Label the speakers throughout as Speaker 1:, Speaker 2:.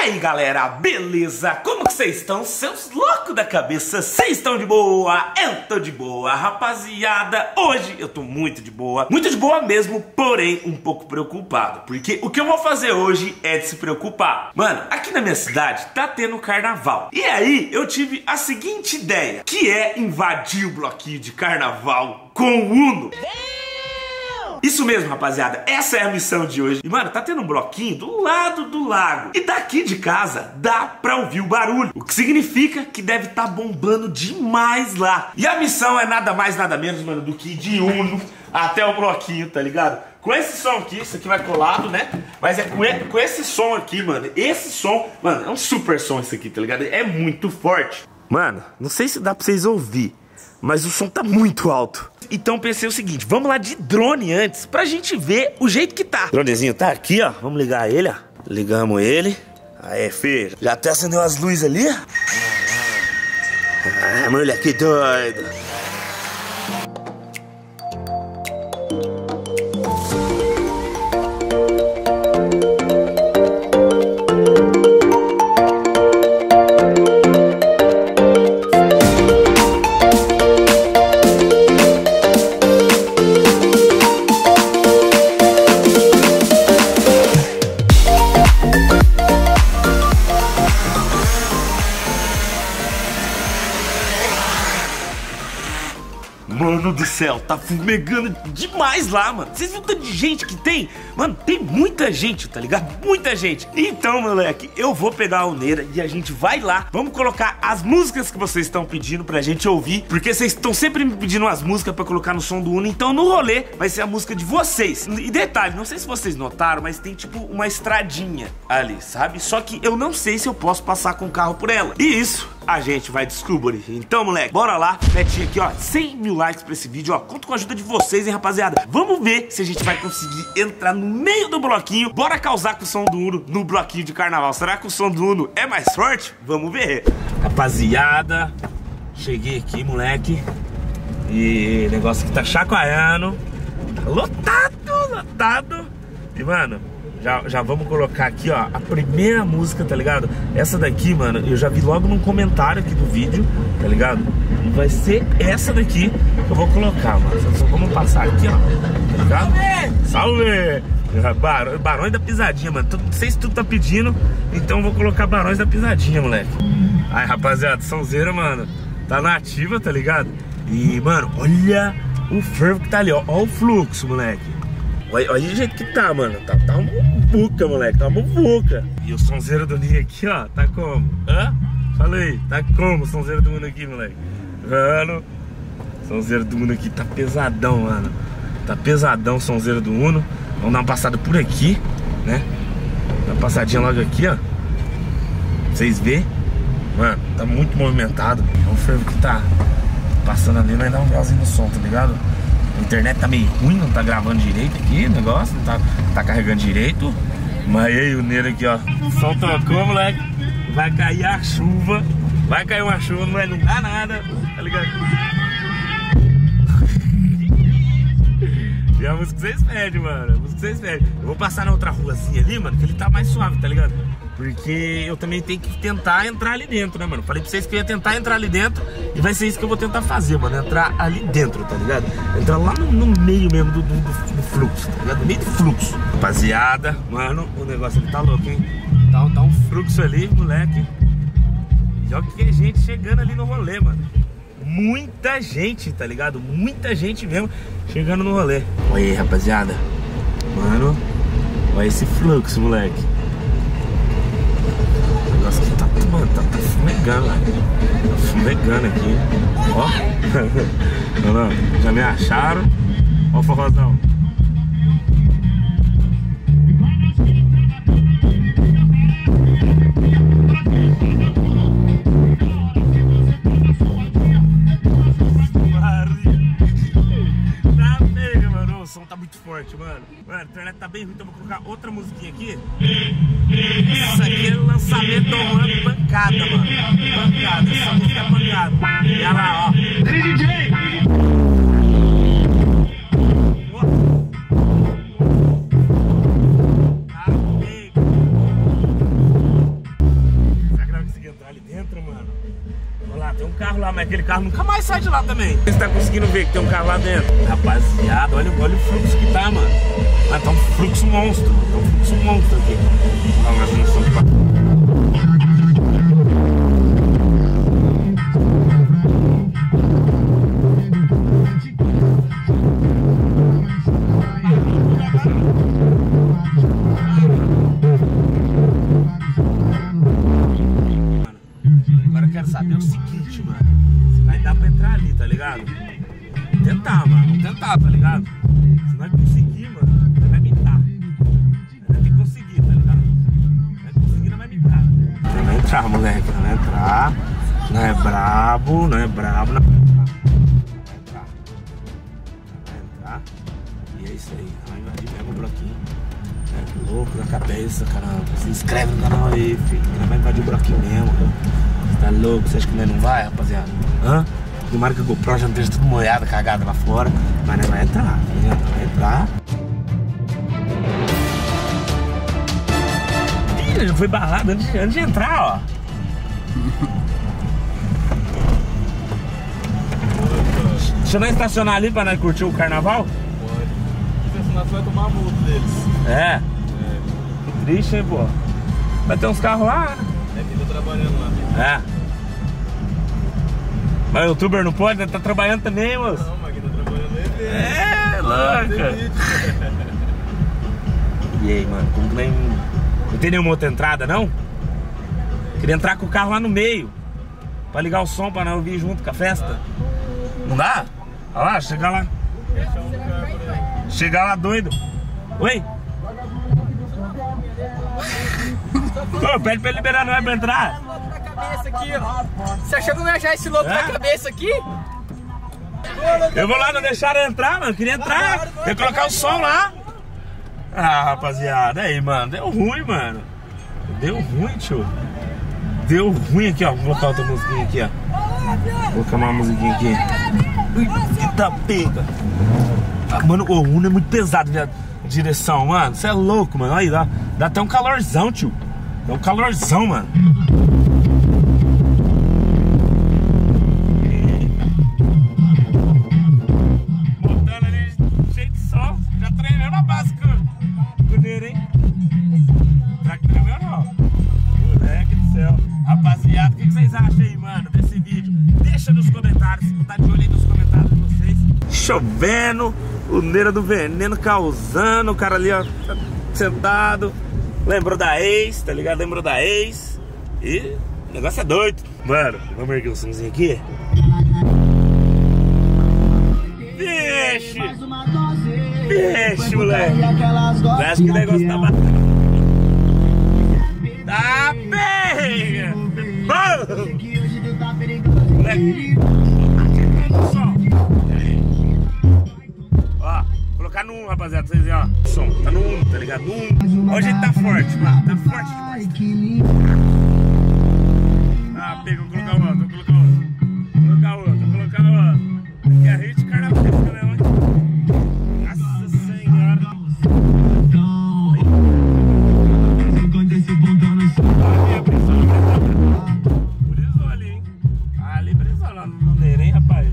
Speaker 1: aí galera, beleza? Como que vocês estão? Seus loucos da cabeça, vocês estão de boa? Eu tô de boa, rapaziada. Hoje eu tô muito de boa mesmo, porém um pouco preocupado, porque o que eu vou fazer hoje é de se preocupar. Mano, aqui na minha cidade tá tendo carnaval, e aí eu tive a seguinte ideia, que é invadir o bloquinho de carnaval com o Uno. Isso mesmo, rapaziada, essa é a missão de hoje. E, mano, tá tendo um bloquinho do lado do lago. E daqui de casa dá pra ouvir o barulho, o que significa que deve estar bombando demais lá. E a missão é nada mais, nada menos, mano, do que ir de Uno até o bloquinho, tá ligado? Com esse som aqui, isso aqui vai colado, né? Mas é com esse som aqui, mano. Esse som, mano, é um super som isso aqui, tá ligado? É muito forte. Mano, não sei se dá pra vocês ouvir, mas o som tá muito alto. Então pensei o seguinte, vamos lá de drone antes, pra gente ver o jeito que tá. O dronezinho tá aqui, ó, vamos ligar ele, ó. Ligamos ele. Aê, filho, já até acendeu as luzes ali. Ah, moleque doido. Mano do céu, tá fumegando demais lá, mano. Vocês viram o tanto de gente que tem? Mano, tem muita gente, tá ligado? Muita gente. Então, moleque, eu vou pegar a Uneira e a gente vai lá. Vamos colocar as músicas que vocês estão pedindo pra gente ouvir, porque vocês estão sempre me pedindo umas músicas pra colocar no som do Uno. Então no rolê vai ser a música de vocês. E detalhe, não sei se vocês notaram, mas tem tipo uma estradinha ali, sabe? Só que eu não sei se eu posso passar com o carro por ela. E isso a gente vai descobrir. Então, moleque, bora lá. Metinha aqui, ó, 100 mil likes pra esse vídeo, ó. Conto com a ajuda de vocês, hein, rapaziada. Vamos ver se a gente vai conseguir entrar no meio do bloquinho. Bora causar com o som do Uno no bloquinho de carnaval. Será que o som do Uno é mais forte? Vamos ver. Rapaziada, cheguei aqui, moleque. E o negócio aqui tá chacoalhando. Tá lotado. E, mano, já vamos colocar aqui, ó, a primeira música, tá ligado? Essa daqui, mano, eu já vi logo num comentário aqui do vídeo, tá ligado? E vai ser essa daqui que eu vou colocar, mano. Só vamos passar aqui, ó, tá ligado? Salve! Barões da Pisadinha, mano. Não sei se tu tá pedindo, então eu vou colocar Barões da Pisadinha, moleque. Aí, rapaziada, sonzeira, mano, tá na ativa, tá ligado? E, mano, olha o fervo que tá ali, ó. Olha o fluxo, moleque. Olha o jeito que tá, mano. Tá uma muvuca, moleque. Tá uma muvuca. E o sonzeiro do Ninho aqui, ó. Tá como? Hã? Falei. Tá como o sonzeiro do Uno aqui, moleque? Mano, o sonzeiro do Uno aqui tá pesadão, mano. Tá pesadão o sonzeiro do Uno. Vamos dar uma passada por aqui, né? Dar uma passadinha logo aqui, ó. Pra vocês verem. Mano, tá muito movimentado. É um fervo que tá passando ali. Vai dar um grauzinho no som, tá ligado? A internet tá meio ruim, não tá gravando direito aqui o negócio, não tá carregando direito. Mas aí o Neiro aqui, ó, o som tocou, moleque. Vai cair a chuva. Vai cair uma chuva, não vai dar nada, tá ligado? E a música que vocês pedem, mano. A música que vocês pedem. Eu vou passar na outra ruazinha ali, mano, que ele tá mais suave, tá ligado? Porque eu também tenho que tentar entrar ali dentro, né, mano? Falei pra vocês que eu ia tentar entrar ali dentro. E vai ser isso que eu vou tentar fazer, mano. Entrar ali dentro, tá ligado? Entrar lá no meio mesmo do fluxo, tá ligado? No meio do fluxo. Rapaziada, mano, o negócio ali tá louco, hein? Tá um fluxo ali, moleque. E olha que gente chegando ali no rolê, mano. Muita gente, tá ligado? Muita gente mesmo chegando no rolê. Olha aí, rapaziada. Mano, olha esse fluxo, moleque. Mano, tá fumegando, velho. Tá fumegando aqui. Ó. Não, já me acharam. Ó o forrozão. Tá pega, mano. O som tá muito forte, mano. Mano, a internet tá bem ruim, então eu vou colocar outra musiquinha aqui. Isso aqui é o lançamento do Rolando pancada, mano. Pancada, essa música é pancada. E olha lá, ó. DJ! carro lá, mas aquele carro nunca mais sai de lá também. Você tá conseguindo ver que tem um carro lá dentro? Rapaziada, olha o fluxo que tá, mano. Mas tá um fluxo monstro, tá um fluxo monstro aqui. Olha a noção de carro.
Speaker 2: Agora eu quero saber o seguinte, mano. Se vai dar pra entrar ali, tá ligado? Tentar, mano. Vamos tentar, tá ligado? Se nós conseguir, mano, nós vai mitar. Nós tem que conseguir, tá ligado? Se nós conseguir, nós vai mitar. Não vai entrar, moleque. Não vai entrar. Não é brabo, não é brabo. Não vai entrar. Não vai entrar. E é isso aí. Vai invadir mesmo o bloquinho. É louco da cabeça, caramba. Se inscreve no canal aí, filho. Nós vai invadir o bloquinho mesmo. Tá louco? Você acha que nós não vai, rapaziada? Hã? Tomara que a GoPro já não esteja tudo molhada, cagada lá fora. Mas nós vai entrar, né? Vai entrar. Ih, já foi barrado antes de entrar, ó. Deixa nós estacionar ali pra nós curtir o carnaval?
Speaker 3: Pode. Se estacionar, você vai tomar a multa deles.
Speaker 2: É. Que triste, hein, pô? Vai ter uns carros lá, né?
Speaker 3: É que tá trabalhando lá.
Speaker 2: É. Mas o youtuber não pode, né? Tá trabalhando também, moço.
Speaker 3: Não, mas quem tá trabalhando
Speaker 2: É, louca. E aí, mano, como que nem... Não tem nenhuma outra entrada, não? Queria entrar com o carro lá no meio pra ligar o som, pra não ouvir junto com a festa. Não dá? Olha lá, chegar lá. Chegar lá doido. Oi? Pô, pede pra ele liberar nós pra entrar.
Speaker 4: Cabeça aqui, ó. Você achou que eu ia achar esse louco na cabeça aqui?
Speaker 2: Eu vou lá, não deixaram eu entrar, mano. Queria entrar. Tem que colocar o som lá. Ah, rapaziada. Aí, mano. Deu ruim, mano. Deu ruim, tio. Deu ruim aqui, ó. Vou colocar outra musiquinha aqui, ó. Vou colocar uma musiquinha aqui. Eita pega. Ah, mano, o Uno é muito pesado, viado. Direção, mano. Você é louco, mano. Aí, dá até um calorzão, tio. Dá um calorzão, mano. Botando ali, cheio de sol. Já treinando na base com o Neiro, hein? Será que tremeu não? Moleque do céu. Rapaziada, o que vocês acham aí, mano, desse vídeo? Deixa nos comentários. Vou estar de olho aí nos comentários de vocês. Chovendo, o Neira do Veneno causando. O cara ali, ó, sentado. Lembrou da ex, tá ligado? Lembrou da ex. E o negócio é doido. Mano, vamos erguer o somzinho aqui. Vixe! Vixe, moleque! Parece que o negócio tá batendo. Tá bem! Moleque! Ó, colocar no 1, rapaziada, pra vocês verem, ó. O som, tá no 1, tá ligado? No 1. Hoje ele tá forte, mano. Tá forte demais. Ah, pega, vou colocar outro, vou colocar outro. Vou colocar outro, vou colocar outro. Aqui é a rede carnavalesca mesmo, hein? Nossa senhora. Ali, brisou. Brisou ali, hein? Ali brisou lá no Neiro, hein, rapaz?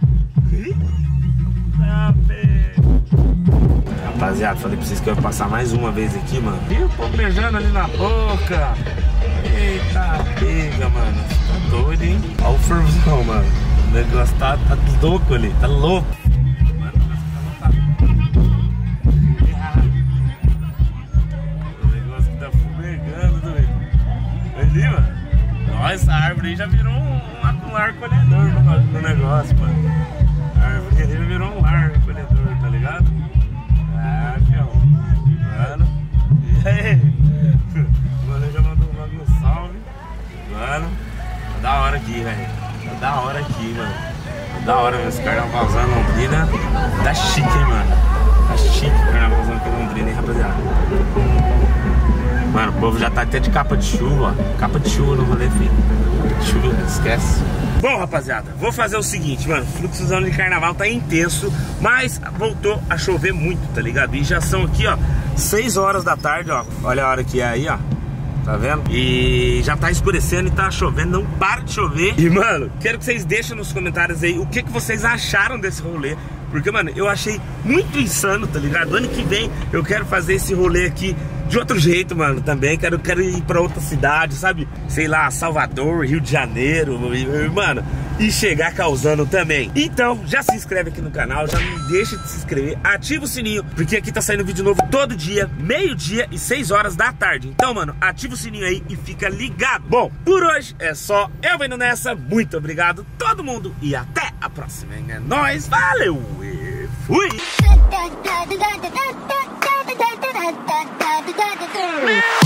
Speaker 2: Tá bem. Rapaziada, falei pra vocês que eu ia passar mais uma vez aqui, mano. E o povo beijando ali na boca. Eita, pega, mano. Tá doido, hein? Olha o fervão, mano. O negócio tá louco ali, tá louco. Mano, o negócio tá lotado. O negócio que tá fumegando, doido. Ali, mano. Ó, essa árvore aí já virou um lar colhedor no negócio, mano. A árvore ali já virou um lar colhedor, tá ligado? Ah, fião. Mano. E aí? O mano já mandou um salve. Mano, tá da hora aqui, velho. Tá da hora aqui, mano. Tá da hora, esse carnavalzão Londrina. Tá chique, hein, mano. Tá chique o carnavalzão aqui em Londrina, hein, rapaziada. Mano, o povo já tá até de capa de chuva, ó. Capa de chuva no rolê, filho. Capa de chuva, esquece. Bom, rapaziada, vou fazer o seguinte, mano. O fluxozão de carnaval tá intenso, mas voltou a chover muito, tá ligado? E já são aqui, ó, 6 horas da tarde, ó. Olha a hora que é aí, ó.
Speaker 1: tá vendo? E já tá escurecendo e tá chovendo, não para de chover. E, mano, quero que vocês deixem nos comentários aí o que vocês acharam desse rolê. Porque, mano, eu achei muito insano, tá ligado? Ano que vem eu quero fazer esse rolê aqui de outro jeito, mano, também. Quero ir pra outra cidade, sabe? Sei lá, Salvador, Rio de Janeiro, mano, e chegar causando também. Então, já se inscreve aqui no canal, já não deixa de se inscrever, ativa o sininho, porque aqui tá saindo vídeo novo todo dia, meio-dia e 6 horas da tarde. Então, mano, ativa o sininho aí e fica ligado. Bom, por hoje é só, eu indo nessa. Muito obrigado todo mundo e até a próxima. É nóis, valeu e fui!